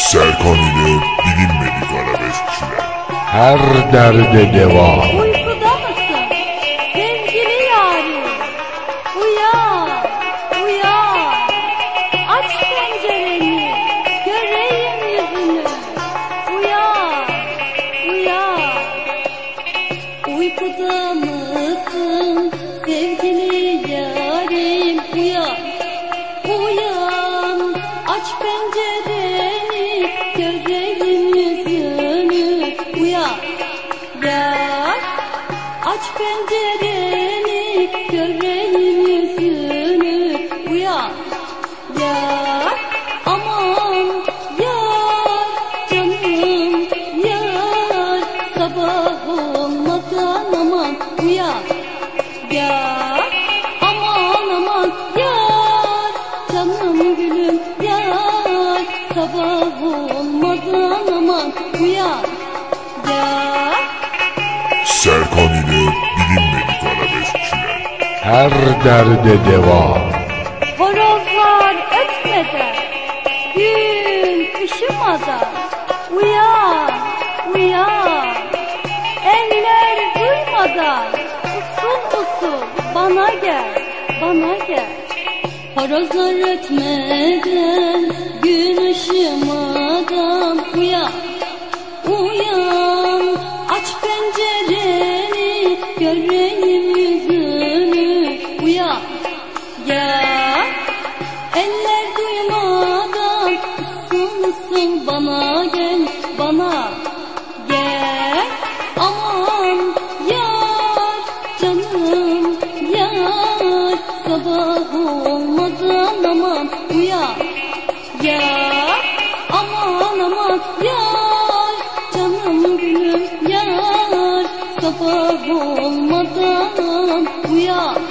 Serkan ile bilinmedik arabeskçiler. Her derde deva. Uykuda mısın sevgili yarim? Uyan, uyan. Aç pencereni, göreyim yüzünü. Uyan, uyan. Uykuda mısın sevgili yarim? Uyan, uyan. Aç pencereni, göreyim yüzünü. Uyan, gel. Aç pencereni, göreyim yüzünü. Uyan, gel. Aman yar, canım yar. Sabah olmadan aman uyan, gel. Aman aman yar, canım gülüm yar. Sabah olmadan aman uyan, gel. Serkan ile bilinmedik arabeskçiler. Her derde deva. Horozlar ötmeden, gün ışımadan uyan, uyan. Eller duymadan usul usul bana gel, bana gel. Horozlar ötmeden, gün ışımadan uyan, uyan. Aç pencereni, göreyim yüzünü. Uyan, gel. Eller duymadan usul usul bana gel, bana gel. Aman yar, canım yar. Sabah olmadan aman uyan, gel. Aman aman yar, canım gülüm yar. Sabah olmadan uyan,